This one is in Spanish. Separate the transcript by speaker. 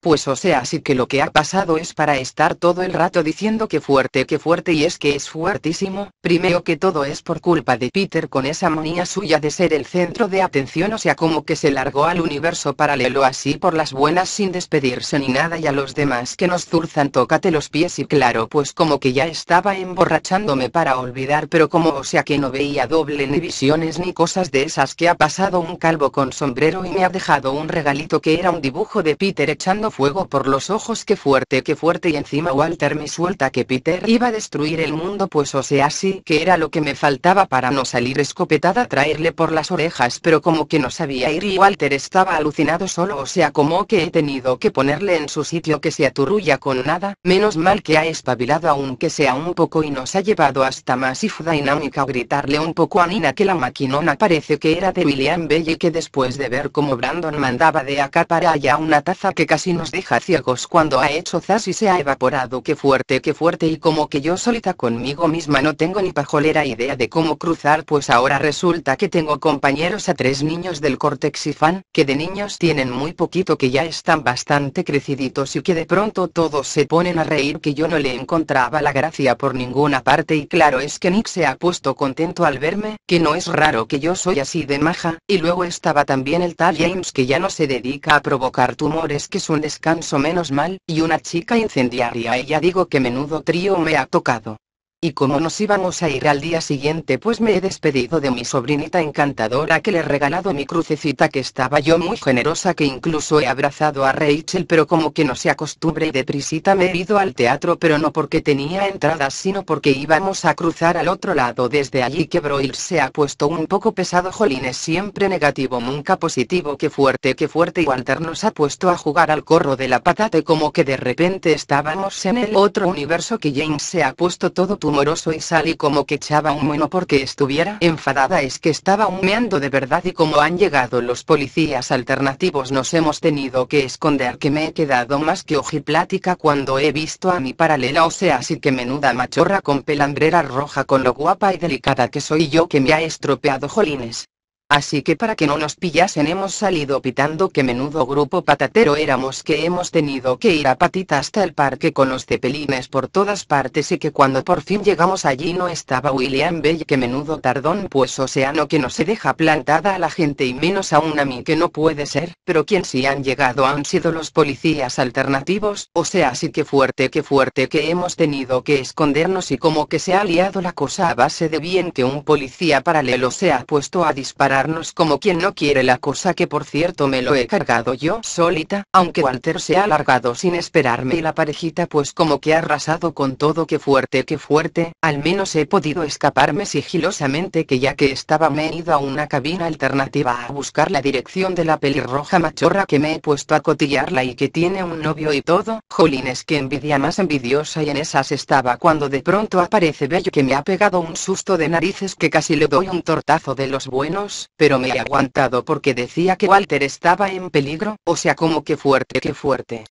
Speaker 1: Pues o sea, sí que lo que ha pasado es para estar todo el rato diciendo que fuerte, y es que es fuertísimo. Primero que todo es por culpa de Peter con esa manía suya de ser el centro de atención, o sea como que se largó al universo paralelo así por las buenas sin despedirse ni nada, y a los demás que nos zurzan tócate los pies, y claro pues como que ya estaba emborrachándome para olvidar, pero como o sea que no veía doble ni visiones ni cosas de esas, que ha pasado un calvo con sombrero y me ha dejado un regalito que era un dibujo de Peter echando fuego por los ojos, que fuerte, y encima Walter me suelta que Peter iba a destruir el mundo, pues o sea sí que era lo que me faltaba para no salir escopetada a traerle por las orejas, pero como que no sabía ir y Walter estaba alucinado solo, o sea como que he tenido que ponerle en su sitio, que se aturrulla con nada. Menos mal que ha espabilado aunque sea un poco y nos ha llevado hasta Massive Dynamic a gritarle un poco a Nina que la maquinona parece que era de William Bell, y que después de ver cómo Brandon mandaba de acá para allá una taza que casi nos deja ciegos cuando ha hecho zas y se ha evaporado, que fuerte, y como que yo solita conmigo misma no tengo ni pajolera idea de cómo cruzar, pues ahora resulta que tengo compañeros a 3 niños del Cortex y Fan, que de niños tienen muy poquito, que ya están bastante creciditos y que de pronto todos se ponen a reír, que yo no le encontraba la gracia por ninguna parte, y claro es que Nick se ha puesto contento al verme, que no es raro que yo soy así de maja, y luego estaba también el tal James, que ya no se dedica a provocar tumores, que es un descanso menos mal, y una chica incendiaria, ella digo que menudo trío me ha tocado. Y como nos íbamos a ir al día siguiente, pues me he despedido de mi sobrinita encantadora, que le he regalado mi crucecita, que estaba yo muy generosa, que incluso he abrazado a Rachel, pero como que no se acostumbre, y deprisita me he ido al teatro, pero no porque tenía entradas sino porque íbamos a cruzar al otro lado. Desde allí que Broil se ha puesto un poco pesado, jolines, siempre negativo nunca positivo, que fuerte, y Walter nos ha puesto a jugar al corro de la patata, como que de repente estábamos en el otro universo, que James se ha puesto todo tumoroso y Sally como que echaba un no porque estuviera enfadada, es que estaba humeando de verdad, y como han llegado los policías alternativos nos hemos tenido que esconder, que me he quedado más que ojiplática cuando he visto a mi paralela, o sea sí que menuda machorra con pelambrera roja, con lo guapa y delicada que soy yo, que me ha estropeado, jolines. Así que para que no nos pillasen hemos salido pitando, que menudo grupo patatero éramos, que hemos tenido que ir a patita hasta el parque con los cepelines por todas partes, y que cuando por fin llegamos allí no estaba William Bell, que menudo tardón, pues o sea no, que no se deja plantada a la gente y menos aún a mí, que no puede ser, pero quien sí han llegado han sido los policías alternativos, o sea sí que fuerte, que hemos tenido que escondernos, y como que se ha liado la cosa a base de bien que un policía paralelo se ha puesto a disparar como quien no quiere la cosa, que por cierto me lo he cargado yo solita, aunque Walter se ha largado sin esperarme, y la parejita pues como que ha arrasado con todo, que fuerte, al menos he podido escaparme sigilosamente, que ya que estaba me he ido a una cabina alternativa a buscar la dirección de la pelirroja machorra, que me he puesto a cotillarla y que tiene un novio y todo. Jolines, que envidia más envidiosa, y en esas estaba cuando de pronto aparece Bello, que me ha pegado un susto de narices, que casi le doy un tortazo de los buenos, pero me he aguantado porque decía que Walter estaba en peligro, o sea como que fuerte.